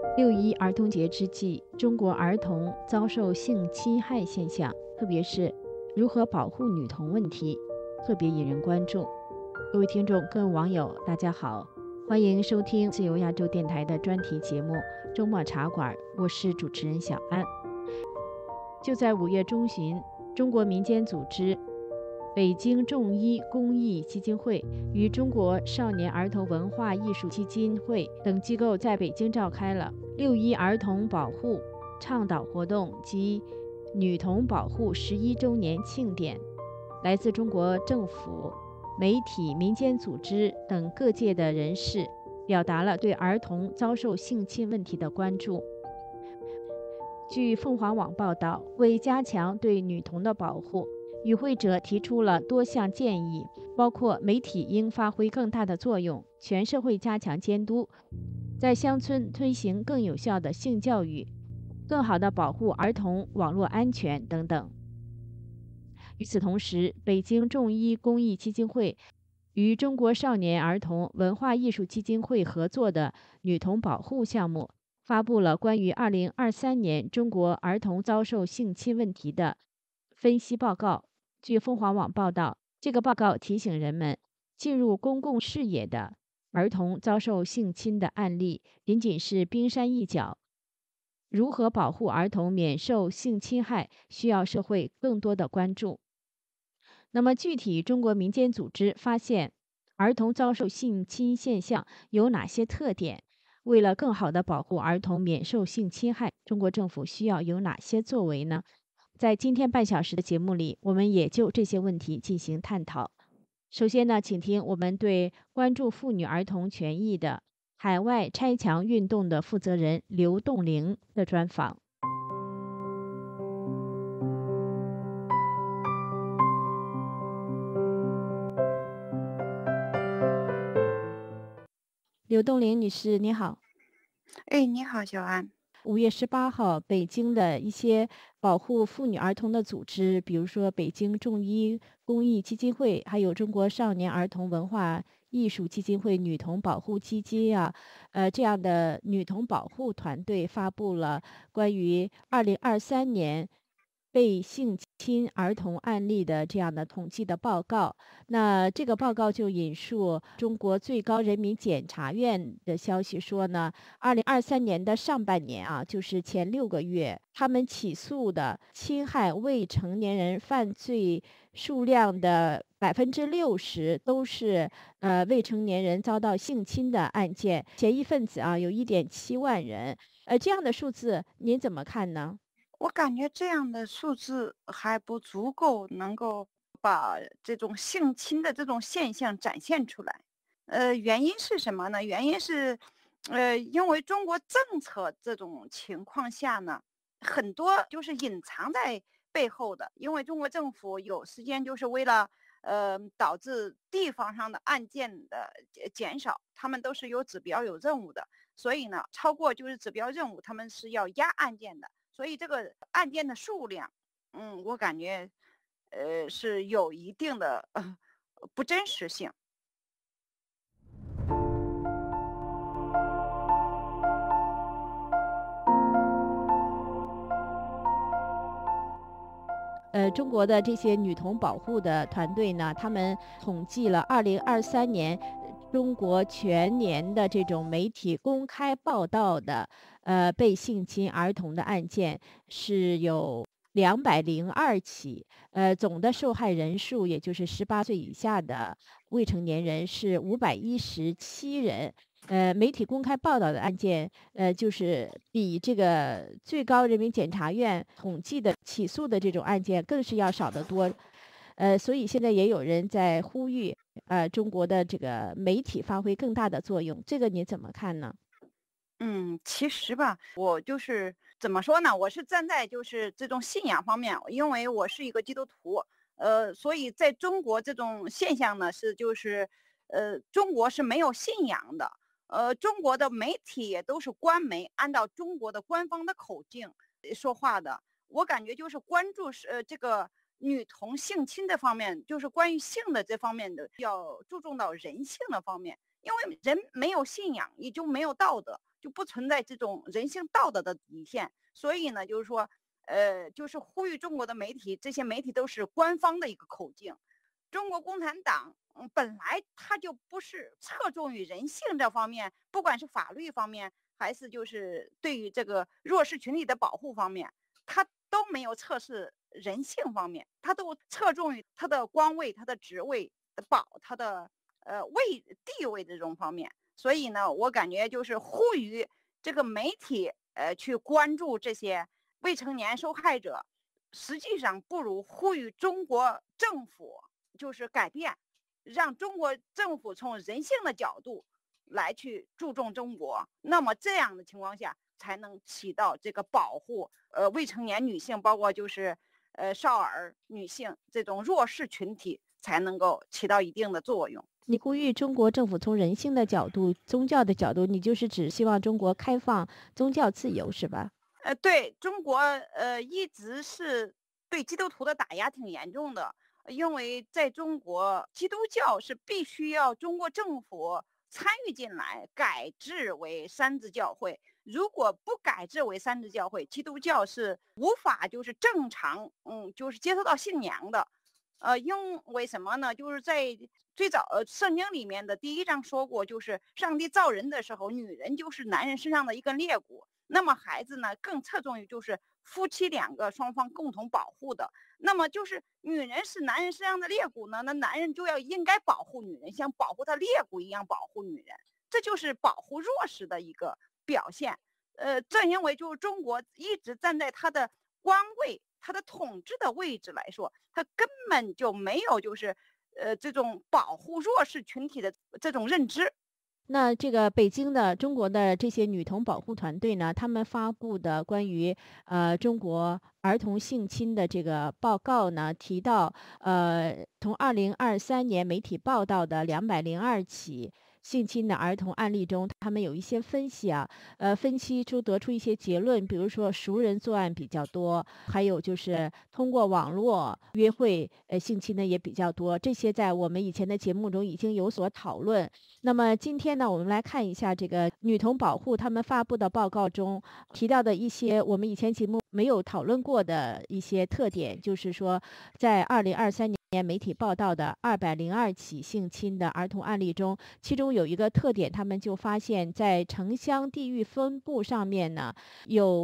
6·1儿童节之际，中国儿童遭受性侵害现象，特别是如何保护女童问题，特别引人关注。各位听众、各位网友，大家好，欢迎收听自由亚洲电台的专题节目《周末茶馆》，我是主持人小安。就在5月中旬，中国民间组织北京众医公益基金会与中国少年儿童文化艺术基金会等机构在北京召开了6·1儿童保护倡导活动及女童保护11周年庆典。来自中国政府、媒体、民间组织等各界的人士表达了对儿童遭受性侵问题的关注。据凤凰网报道，为加强对女童的保护，与会者提出了多项建议，包括媒体应发挥更大的作用，全社会加强监督，在乡村推行更有效的性教育，更好地保护儿童网络安全等等。与此同时，北京众医公益基金会与中国少年儿童文化艺术基金会合作的女童保护项目发布了关于2023年中国儿童遭受性侵问题的分析报告。据凤凰网报道，这个报告提醒人们，进入公共视野的儿童遭受性侵的案例仅仅是冰山一角，如何保护儿童免受性侵害，需要社会更多的关注。那么具体中国民间组织发现儿童遭受性侵现象有哪些特点？为了更好地保护儿童免受性侵害，中国政府需要有哪些作为呢？在今天半小时的节目里，我们也就这些问题进行探讨。首先呢，请听我们对关注妇女儿童权益的海外拆墙运动的负责人刘栋玲的专访。刘栋玲女士，你好。 哎，你好，小安。 5月18号，北京的一些保护妇女儿童的组织，比如说北京众医公益基金会，还有中国少年儿童文化艺术基金会女童保护基金啊，这样的女童保护团队发布了关于2023年被性侵儿童案例的这样的统计的报告。那这个报告就引述中国最高人民检察院的消息说呢，2023年的上半年啊，就是前6个月，他们起诉的侵害未成年人犯罪数量的60%都是未成年人遭到性侵的案件，嫌疑分子啊有1.7万人。这样的数字您怎么看呢？ 我感觉这样的数字还不足够能够把这种性侵的这种现象展现出来。原因是什么呢？原因是，因为中国政策这种情况下呢，很多就是隐藏在背后的。因为中国政府有时间就是为了，导致地方上的案件的减少，他们都是有指标有任务的，所以呢，超过就是指标任务，他们是要压案件的。所以这个案件的数量，我感觉，是有一定的不真实性。 中国的这些女童保护的团队呢，他们统计了2023年中国全年的这种媒体公开报道的被性侵儿童的案件是有202起，总的受害人数也就是18岁以下的未成年人是517人。媒体公开报道的案件，就是比这个最高人民检察院统计的起诉的这种案件更是要少得多。所以现在也有人在呼吁，中国的这个媒体发挥更大的作用，这个你怎么看呢？ 其实吧，我就是怎么说呢？我是站在就是这种信仰方面，因为我是一个基督徒，所以在中国这种现象呢是就是，中国是没有信仰的，中国的媒体也都是官媒，按照中国的官方的口径说话的。我感觉就是关注是这个女童性侵这方面，就是关于性的这方面的，要注重到人性的方面，因为人没有信仰，也就没有道德。 就不存在这种人性道德的底线。所以呢，就是说，就是呼吁中国的媒体，这些媒体都是官方的一个口径。中国共产党，本来它就不是侧重于人性这方面，不管是法律方面，还是就是对于这个弱势群体的保护方面，它都没有测试人性方面，它都侧重于它的官位、它的职位的它的地位这种方面。所以呢，我感觉就是呼吁这个媒体去关注这些未成年受害者，实际上不如呼吁中国政府就是改变，让中国政府从人性的角度来去注重中国。那么这样的情况下，才能起到这个保护未成年女性，包括就是少儿女性这种弱势群体，才能够起到一定的作用。 你呼吁中国政府从人性的角度、宗教的角度，你就是只希望中国开放宗教自由，是吧？ 对，中国一直是对基督徒的打压挺严重的，因为在中国，基督教是必须要中国政府参与进来，改制为三自教会。如果不改制为三自教会，基督教是无法就是正常，就是接受到信仰的。因为什么呢？就是在最早圣经里面的第1章说过，就是上帝造人的时候，女人就是男人身上的一根肋骨。那么孩子呢，更侧重于就是夫妻2个双方共同保护的。那么就是女人是男人身上的肋骨呢，那男人就应该保护女人，像保护他肋骨一样保护女人，这就是保护弱势的一个表现。正因为就是中国一直站在他的官位、他的统治的位置来说，他根本就没有就是这种保护弱势群体的这种认知。 那这个北京的中国的这些女童保护团队呢，他们发布的关于中国儿童性侵的这个报告呢，提到从2023年媒体报道的202起性侵的儿童案例中，他们有一些分析啊，分析出得出一些结论，比如说熟人作案比较多，还有就是通过网络约会性侵的也比较多，这些在我们以前的节目中已经有所讨论。那么今天呢，我们来看一下这个女童保护他们发布的报告中提到的一些我们以前节目没有讨论过的一些特点，就是说在2023年媒体报道的202起性侵的儿童案例中，其中有一个特点，他们就发现在城乡地域分布上面呢，有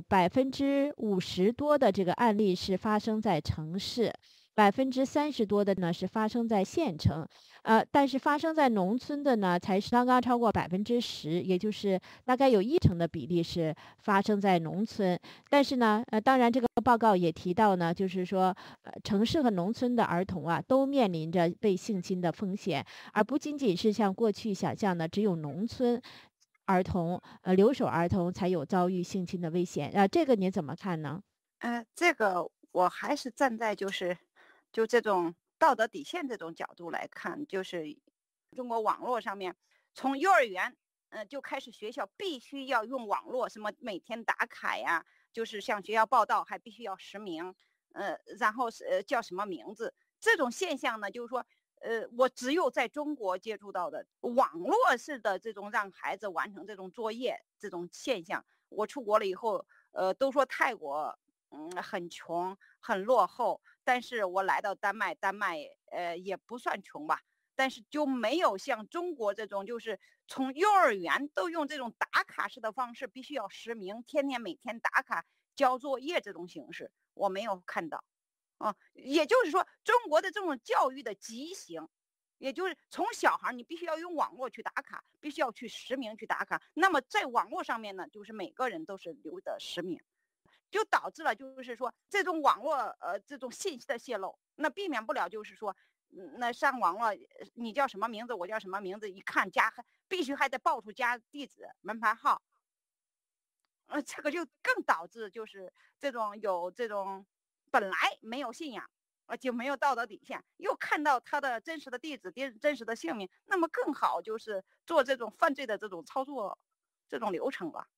50%多的这个案例是发生在城市。30%多的呢是发生在县城，但是发生在农村的呢才是刚刚超过10%，也就是大概有1成的比例是发生在农村。但是呢，当然这个报告也提到呢，就是说，城市和农村的儿童啊都面临着被性侵的风险，而不仅仅是像过去想象的只有农村儿童、留守儿童才有遭遇性侵的危险。这个你怎么看呢？ 这个我还是站在就这种道德底线这种角度来看，就是中国网络上面，从幼儿园就开始学校必须要用网络，什么每天打卡呀，就是向学校报到还必须要实名，然后叫什么名字，这种现象呢，就是说我只有在中国接触到的网络式的这种让孩子完成这种作业这种现象。我出国了以后，都说泰国很穷很落后，但是我来到丹麦，丹麦也不算穷吧，但是就没有像中国这种就是从幼儿园都用这种打卡式的方式，必须要实名，天天每天打卡交作业这种形式，我没有看到。也就是说，中国的这种教育的畸形，也就是从小孩你必须要用网络去打卡，必须要去实名去打卡。那么在网络上面呢，就是每个人都是留的实名，就导致了就是说这种网络这种信息的泄露，那避免不了就是说，那上网络你叫什么名字，我叫什么名字，一看必须还得报出家地址、门牌号，这个就更导致就是有这种本来没有信仰，就没有道德底线，又看到他的真实的地址、真实的姓名，那么更好就是做这种犯罪的这种操作、这种流程吧。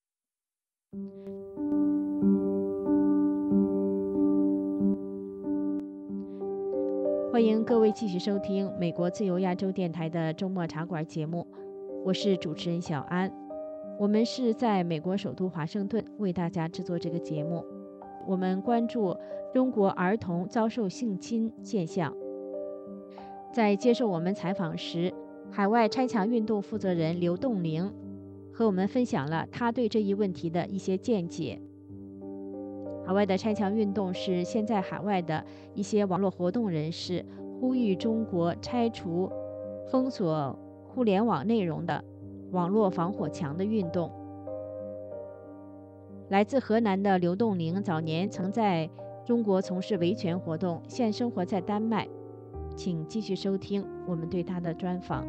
欢迎各位继续收听美国自由亚洲电台的周末茶馆节目，我是主持人小安。 我们是在美国首都华盛顿为大家制作这个节目。我们关注中国儿童遭受性侵现象。在接受我们采访时，海外拆墙运动负责人刘栋玲和我们分享了他对这一问题的一些见解。海外的拆墙运动是现在海外的一些网络活动人士呼吁中国拆除封锁互联网内容的网络防火墙的运动。来自河南的刘栋玲早年曾在中国从事维权活动，现生活在丹麦。请继续收听我们对他的专访。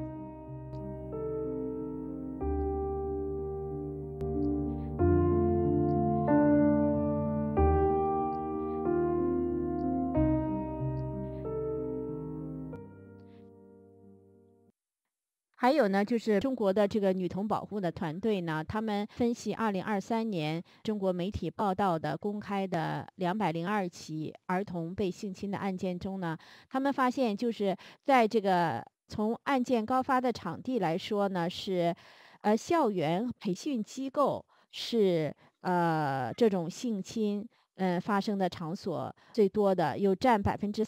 还有呢，就是中国的这个女童保护的团队呢，他们分析2023年中国媒体报道的公开的202起儿童被性侵的案件中呢，他们发现就是在这个从案件高发的场地来说呢，是校园培训机构是这种性侵发生的场所最多的，有占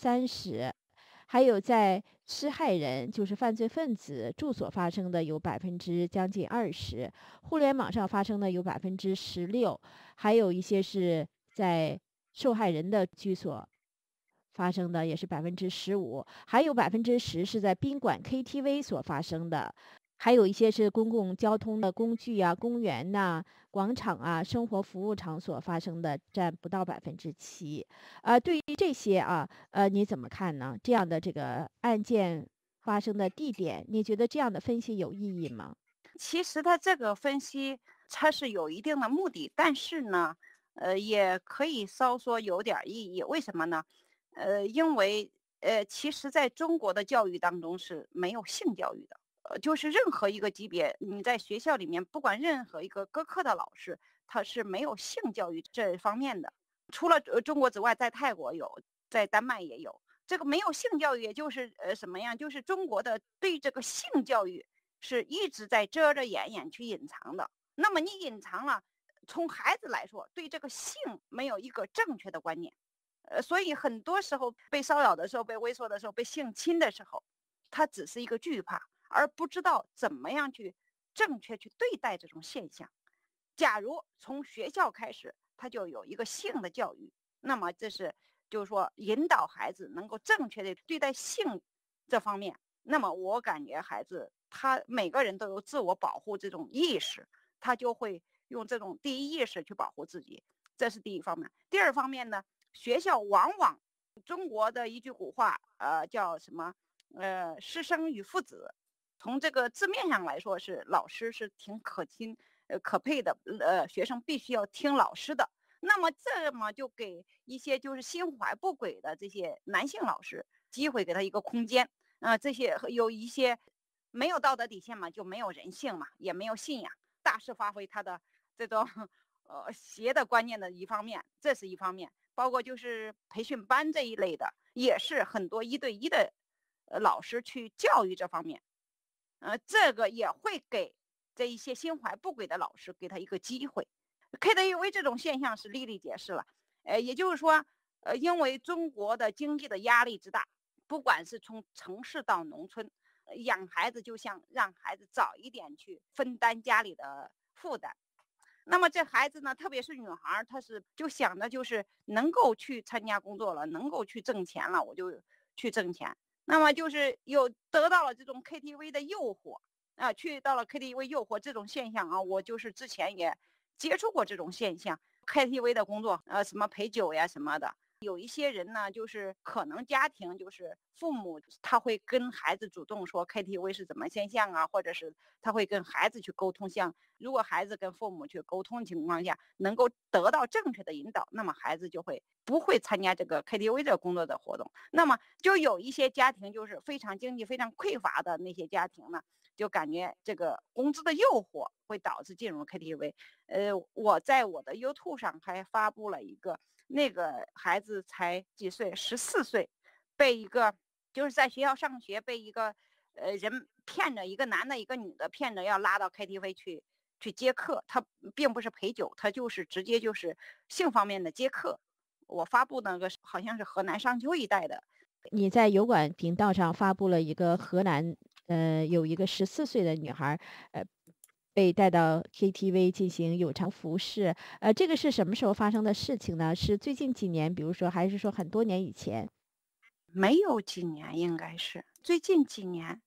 30%。还有在施害人，就是犯罪分子住所发生的有将近20%，互联网上发生的有16%，还有一些是在受害人的居所发生的，也是15%，还有10%是在宾馆 KTV 所发生的。还有一些是公共交通的工具啊、公园呐、广场啊、生活服务场所发生的占不到7%。对于这些你怎么看呢？这样的这个案件发生的地点，你觉得这样的分析有意义吗？ 其实他这个分析它是有一定的目的，但是呢，也可以稍说有点意义。为什么呢？因为其实在中国的教育当中是没有性教育的。就是任何一个级别，你在学校里面，不管任何一个各科的老师，他是没有性教育这方面的。除了中国之外，在泰国有，在丹麦也有。这个没有性教育，也就是什么样？就是中国的对这个性教育是一直在遮遮掩掩去隐藏的。那么你隐藏了，从孩子来说，对这个性没有一个正确的观念。所以很多时候被骚扰的时候、被猥琐的时候、被性侵的时候，他只是一个惧怕。而不知道怎么样去正确去对待这种现象。假如从学校开始，他就有一个性的教育，那么这是就是说引导孩子能够正确的对待性这方面。那么我感觉孩子他每个人都有自我保护这种意识，他就会用这种第一意识去保护自己，这是第一方面。第二方面呢，学校往往中国的一句古话，叫什么？师生与父子。从这个字面上来说，是老师是挺可亲、可佩的，学生必须要听老师的。那么这么就给一些就是心怀不轨的这些男性老师机会，给他一个空间。这些有一些没有道德底线嘛，就没有人性嘛，也没有信仰，大肆发挥他的这种邪的观念的一方面，这是一方面。包括就是培训班这一类的，也是很多1对1的老师去教育这方面。这个也会给这一些心怀不轨的老师给他一个机会。KTV 这种现象是历历解释了。也就是说，因为中国的经济的压力之大，不管是从城市到农村，养孩子就像让孩子早一点去分担家里的负担。那么这孩子呢，特别是女孩，她是就想的就是能够去参加工作了，能够去挣钱了，我就去挣钱。那么就是有得到了这种 KTV 的诱惑去到了 KTV 诱惑这种现象我就是之前也接触过这种现象。KTV 的工作什么陪酒呀什么的，有一些人呢，就是可能家庭就是父母他会跟孩子主动说 KTV 是怎么现象啊，或者是他会跟孩子去沟通。像如果孩子跟父母去沟通情况下能够得到正确的引导，那么孩子就会不会参加这个 KTV 这个工作的活动。那么就有一些家庭就是非常经济非常匮乏的那些家庭呢，就感觉这个工资的诱惑会导致进入 KTV。我在我的 YouTube 上还发布了一个，那个孩子才几岁，14岁，被一个就是在学校上学被一个人骗着，一个男的一个女的骗着要拉到 KTV 去去接客，他并不是陪酒，他就是直接就是性方面的接客。我发布那个好像是河南商丘一带的。 你在油管频道上发布了一个河南，有一个14岁的女孩，呃，被带到 KTV 进行有偿服侍，这个是什么时候发生的事情呢？是最近几年，比如说，还是说很多年以前？ 没有几年，应该是最近几年。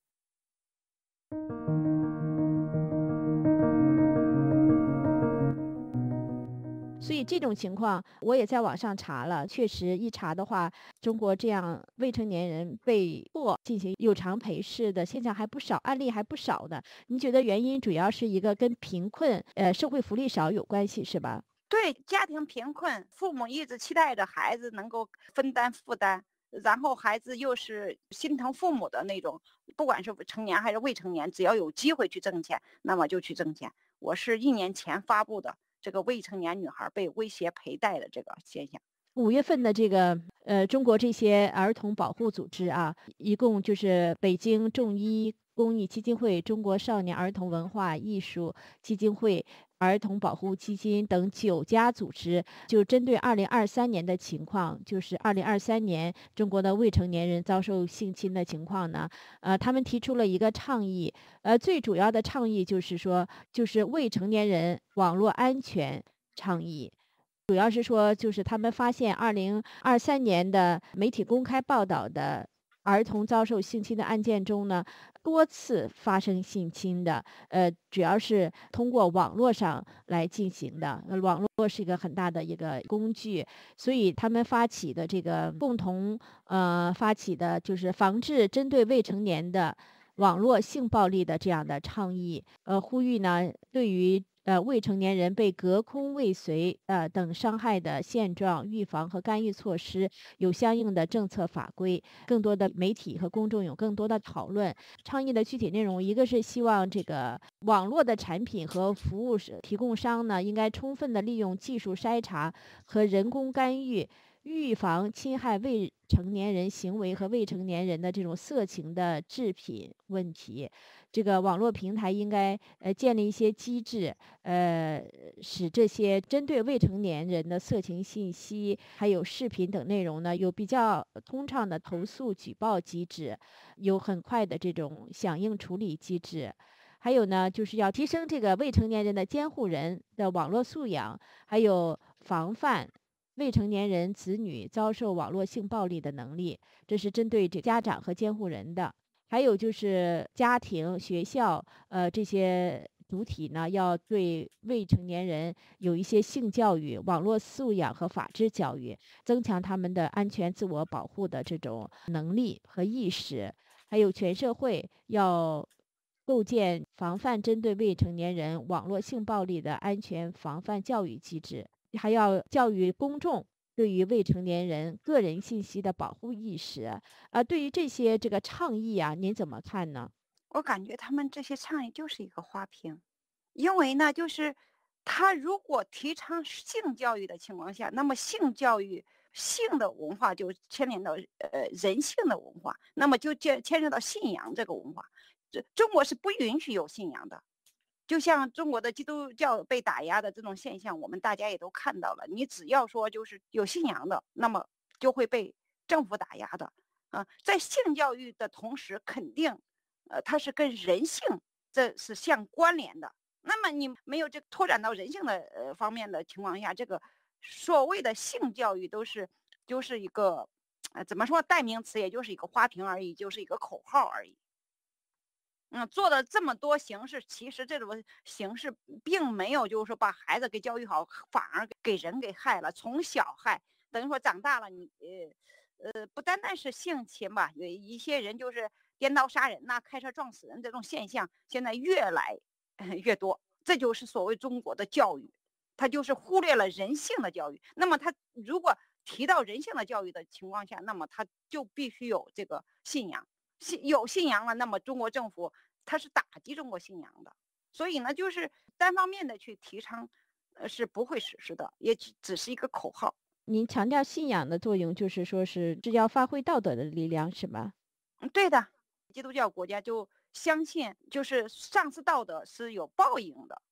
所以这种情况我也在网上查了，确实一查的话，中国这样未成年人被迫进行有偿陪侍的现象还不少，案例还不少的。您觉得原因主要是一个跟贫困、社会福利少有关系是吧？ 对，家庭贫困，父母一直期待着孩子能够分担负担，然后孩子又是心疼父母的那种，不管是成年还是未成年，只要有机会去挣钱，那么就去挣钱。我是1年前发布的这个未成年女孩被威胁陪带的这个现象。 5月份的这个中国这些儿童保护组织啊，一共就是北京众医公益基金会、中国少年儿童文化艺术基金会、儿童保护基金等9家组织，就针对2023年的情况，就是2023年中国的未成年人遭受性侵的情况呢，他们提出了一个倡议，最主要的倡议就是说，就是未成年人网络安全倡议。主要是说，就是他们发现2023年的媒体公开报道的儿童遭受性侵的案件中呢，多次发生性侵的，主要是通过网络上来进行的。网络是一个很大的一个工具，所以他们发起的这个共同发起的就是防治针对未成年的网络性暴力的这样的倡议，呼吁呢，对于未成年人被隔空未遂等伤害的现状、预防和干预措施有相应的政策法规，更多的媒体和公众有更多的讨论。倡议的具体内容，一个是希望这个网络的产品和服务提供商呢，应该充分的利用技术筛查和人工干预，预防侵害未成年人行为和未成年人的这种色情的制品问题。这个网络平台应该建立一些机制，使这些针对未成年人的色情信息还有视频等内容呢，有比较通畅的投诉举报机制，有很快的这种响应处理机制。还有呢，就是要提升这个未成年人的监护人的网络素养，还有防范未成年人子女遭受网络性暴力的能力，这是针对这家长和监护人的。还有就是家庭、学校，这些主体呢，要对未成年人有一些性教育、网络素养和法治教育，增强他们的安全自我保护的这种能力和意识。还有全社会要构建防范针对未成年人网络性暴力的安全防范教育机制，还要教育公众对于未成年人个人信息的保护意识。对于这些这个倡议啊，您怎么看呢？ 我感觉他们这些倡议就是一个花瓶，因为呢，就是他如果提倡性教育的情况下，那么性教育、性的文化就牵连到人性的文化，那么就牵涉到信仰这个文化。中国是不允许有信仰的，就像中国的基督教被打压的这种现象，我们大家也都看到了。你只要说就是有信仰的，那么就会被政府打压的。在性教育的同时，肯定，它是跟人性这是相关联的。那么你没有这个拓展到人性的方面的情况下，这个所谓的性教育就是一个，怎么说代名词，也就是一个花瓶而已，就是一个口号而已。做了这么多形式，其实这种形式并没有就是说把孩子给教育好，反而给人给害了，从小害，等于说长大了你不单单是性侵吧，有一些人就是颠倒杀人呐、开车撞死人这种现象，现在越来越多。这就是所谓中国的教育，他就是忽略了人性的教育。那么他如果提到人性的教育的情况下，那么他就必须有这个信仰。有信仰了，那么中国政府它是打击中国信仰的，所以呢，就是单方面的去提倡，是不会实施的，也只是一个口号。 您强调信仰的作用，就是说是要发挥道德的力量，是吗？ 对的，基督教国家就相信，就是上司道德是有报应的，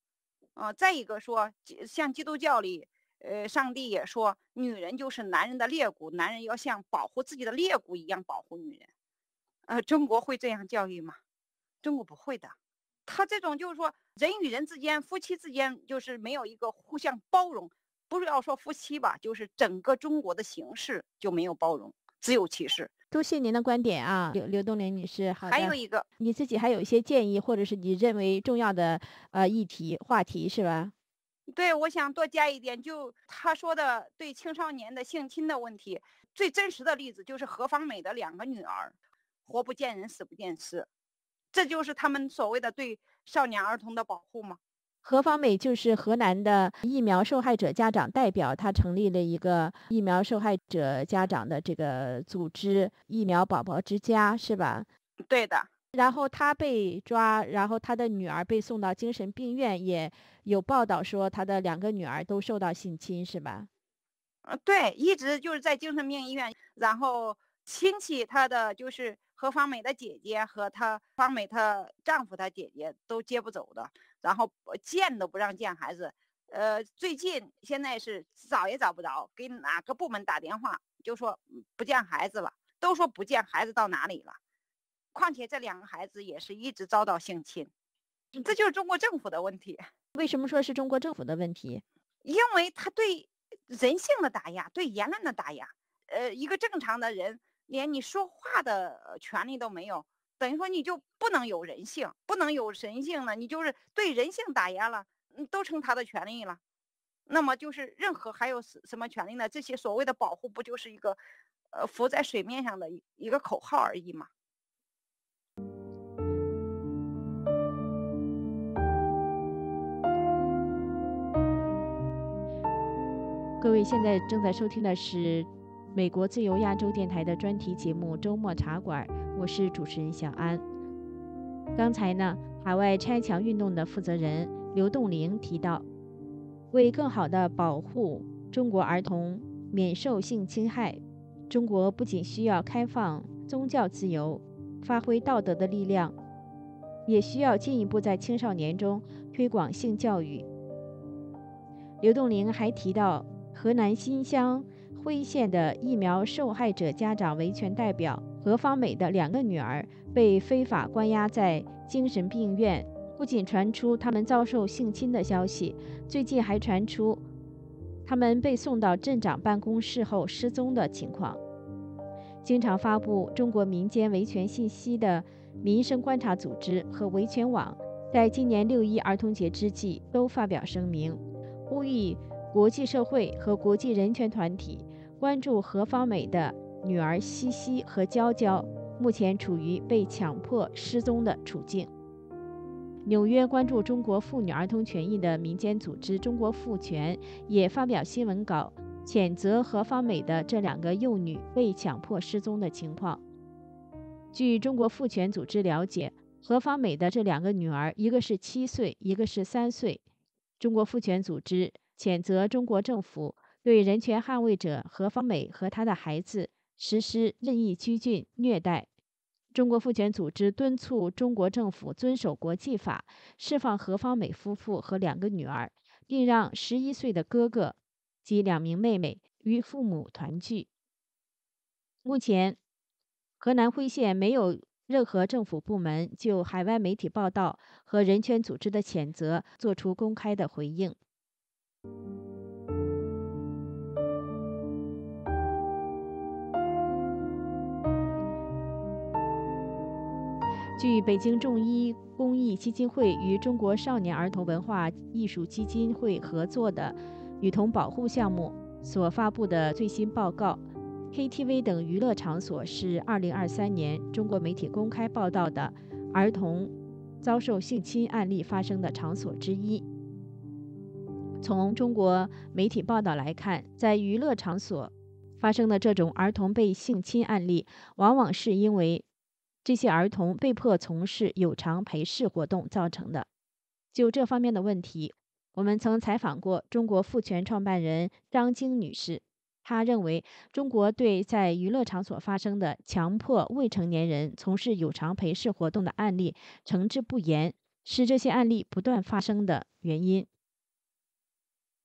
再一个说，像基督教里，上帝也说，女人就是男人的肋骨，男人要像保护自己的肋骨一样保护女人。中国会这样教育吗？中国不会的。他这种就是说，人与人之间、夫妻之间，就是没有一个互相包容。不是要说夫妻吧，就是整个中国的形式就没有包容，只有歧视。 多谢您的观点啊，刘东林女士。好的， 还有一个， 你自己还有一些建议，或者是你认为重要的议题话题是吧？ 对，我想多加一点，就他说的对青少年的性侵的问题，最真实的例子就是何方美的2个女儿，活不见人，死不见尸，这就是他们所谓的对少年儿童的保护吗？ 何方美就是河南的疫苗受害者家长代表，他成立了一个疫苗受害者家长的这个组织“疫苗宝宝之家”，是吧？ 对的。 然后他被抓，然后他的女儿被送到精神病院，也有报道说他的2个女儿都受到性侵，是吧？ 对，一直就是在精神病医院，然后亲戚她的就是何方美的姐姐和方美她丈夫她姐姐都接不走的，然后见都不让见孩子。最近现在是找也找不着，给哪个部门打电话就说不见孩子了，都说不见孩子到哪里了。况且这2个孩子也是一直遭到性侵，这就是中国政府的问题。 为什么说是中国政府的问题？ 因为他对人性的打压，对言论的打压。一个正常的人连你说话的权利都没有，等于说你就不能有人性，不能有人性了，你就是对人性打压了，都成他的权利了。那么就是任何还有什么权利呢？这些所谓的保护，不就是一个浮在水面上的一个口号而已吗？ 各位现在正在收听的是美国自由亚洲电台的专题节目《周末茶馆》，我是主持人小安。刚才呢，海外拆墙运动的负责人刘栋玲提到，为更好地保护中国儿童免受性侵害，中国不仅需要开放宗教自由，发挥道德的力量，也需要进一步在青少年中推广性教育。刘栋玲还提到，河南新乡辉县的疫苗受害者家长维权代表何方美的2个女儿被非法关押在精神病院，不仅传出他们遭受性侵的消息，最近还传出他们被送到镇长办公室后失踪的情况。经常发布中国民间维权信息的民生观察组织和维权网，在今年6·1儿童节之际都发表声明，呼吁国际社会和国际人权团体关注何方美的女儿西西和娇娇目前处于被强迫失踪的处境。纽约关注中国妇女儿童权益的民间组织中国妇权也发表新闻稿，谴责何方美的这2个幼女被强迫失踪的情况。据中国妇权组织了解，何方美的这2个女儿，一个是7岁，一个是3岁。中国妇权组织谴责中国政府对人权捍卫者何方美和她的孩子实施任意拘禁、虐待。中国妇权组织敦促中国政府遵守国际法，释放何方美夫妇和2个女儿，并让11岁的哥哥及2名妹妹与父母团聚。目前，河南辉县没有任何政府部门就海外媒体报道和人权组织的谴责做出公开的回应。据北京众医公益基金会与中国少年儿童文化艺术基金会合作的女童保护项目所发布的最新报告， KTV 等娱乐场所是2023年中国媒体公开报道的儿童遭受性侵案例发生的场所之一。从中国媒体报道来看，在娱乐场所发生的这种儿童被性侵案例，往往是因为这些儿童被迫从事有偿陪侍活动造成的。就这方面的问题，我们曾采访过中国妇权创办人张晶女士，她认为中国对在娱乐场所发生的强迫未成年人从事有偿陪侍活动的案例惩治不严，是这些案例不断发生的原因。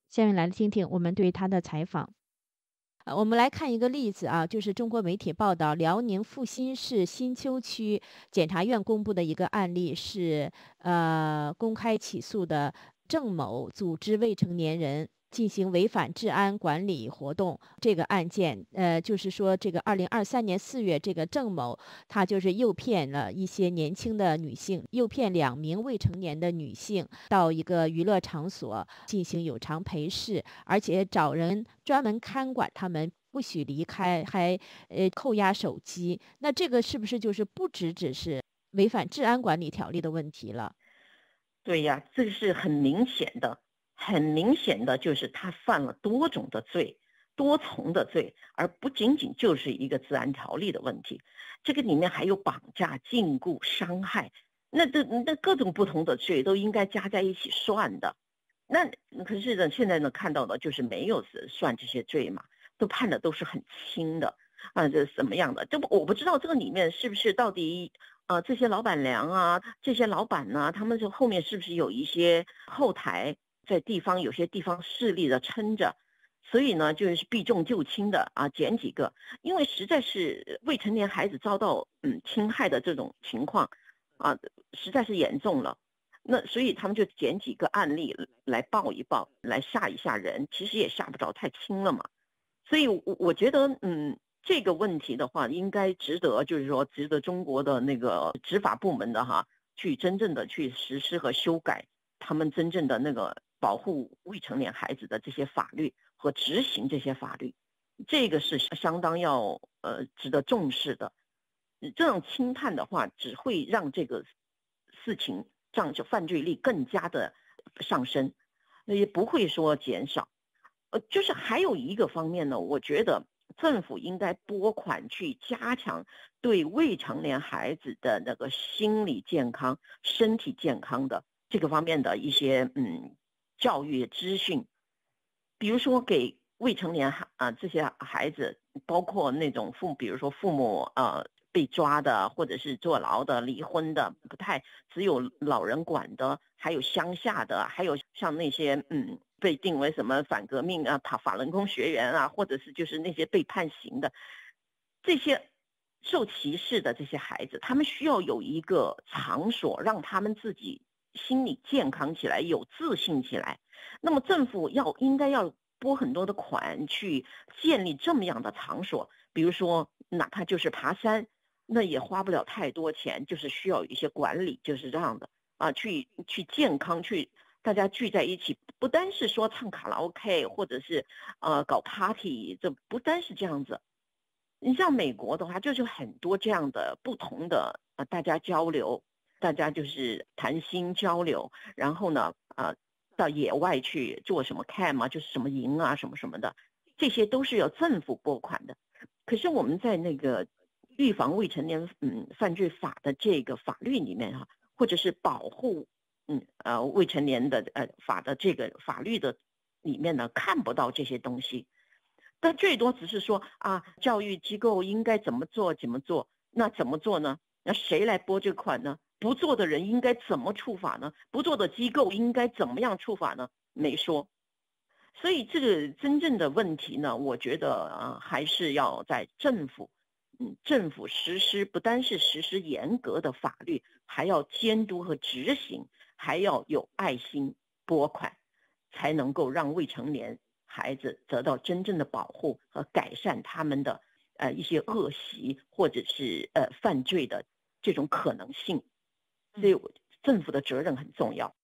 下面来听听我们对他的采访。我们来看一个例子啊，就是中国媒体报道，辽宁阜新市新丘区检察院公布的一个案例是，公开起诉的郑某组织未成年人进行违反治安管理活动这个案件，就是说这个2023年4月，这个郑某他就是诱骗了一些年轻的女性，诱骗2名未成年的女性到一个娱乐场所进行有偿陪侍，而且找人专门看管他们，不许离开，还扣押手机。那这个是不是就是不只是违反治安管理条例的问题了？ 对呀，这个是很明显的，很明显的就是他犯了多种的罪，多重的罪，而不仅仅就是一个治安条例的问题，这个里面还有绑架、禁锢、伤害，那各种不同的罪都应该加在一起算的。那可是呢，现在呢看到的就是没有算这些罪嘛，都判的都是很轻的啊，这是什么样的？我不知道这个里面是不是到底这些老板娘啊，这些老板呢，他们就后面是不是有一些后台在地方有些地方势力的撑着，所以呢就是避重就轻的啊，捡几个，因为实在是未成年孩子遭到侵害的这种情况啊，实在是严重了。那所以他们就捡几个案例来报一报，来吓一吓人，其实也吓不着，太轻了嘛。所以我觉得这个问题的话，应该值得中国的那个执法部门的去真正的去实施和修改他们真正的那个保护未成年孩子的这些法律和执行这些法律，这个是相当要值得重视的。这种轻判的话，只会让这个事情让这犯罪率更加的上升，也不会说减少。就是还有一个方面呢，我觉得政府应该拨款去加强对未成年孩子的那个心理健康、身体健康的这个方面的一些教育资讯，比如说给未成年这些孩子，包括那种比如说父母被抓的，或者是坐牢的、离婚的，不太只有老人管的，还有乡下的，还有像那些被定为什么反革命啊、法轮功学员啊，或者是就是那些被判刑的这些受歧视的这些孩子，他们需要有一个场所让他们自己心理健康起来，有自信起来。那么政府应该要拨很多的款去建立这么样的场所，比如说哪怕就是爬山，那也花不了太多钱，就是需要有一些管理，就是这样的啊，去健康，去大家聚在一起，不单是说唱卡拉 OK 或者是搞 party， 这不单是这样子。你像美国的话，就是很多这样的不同的大家交流，大家就是谈心交流，然后呢到野外去做什么 camp 啊，就是什么营啊什么什么的，这些都是由政府拨款的。可是我们在那个预防未成年犯罪法的这个法律里面或者是保护未成年的法的这个法律的里面呢，看不到这些东西。但最多只是说教育机构应该怎么做，那怎么做呢？那谁来拨这个款呢？不做的人应该怎么处罚呢？不做的机构应该怎么样处罚呢？没说。所以这个真正的问题呢，我觉得还是要在政府实施，不单是实施严格的法律，还要监督和执行，还要有爱心拨款，才能够让未成年孩子得到真正的保护和改善他们的一些恶习或者是犯罪的这种可能性。所以政府的责任很重要。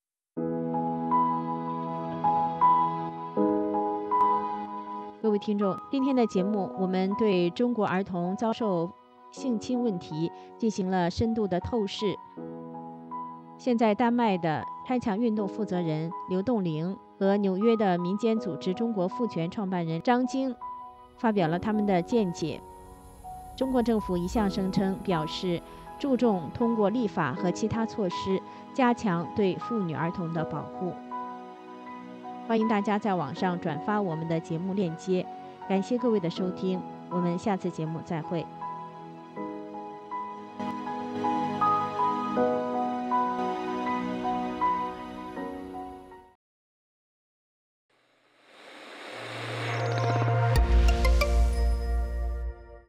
各位听众，今天的节目我们对中国儿童遭受性侵问题进行了深度的透视。现在丹麦的拆墙运动负责人刘栋玲和纽约的民间组织中国妇权创办人张晶发表了他们的见解。中国政府一向声称表示注重通过立法和其他措施加强对妇女儿童的保护。欢迎大家在网上转发我们的节目链接，感谢各位的收听，我们下次节目再会。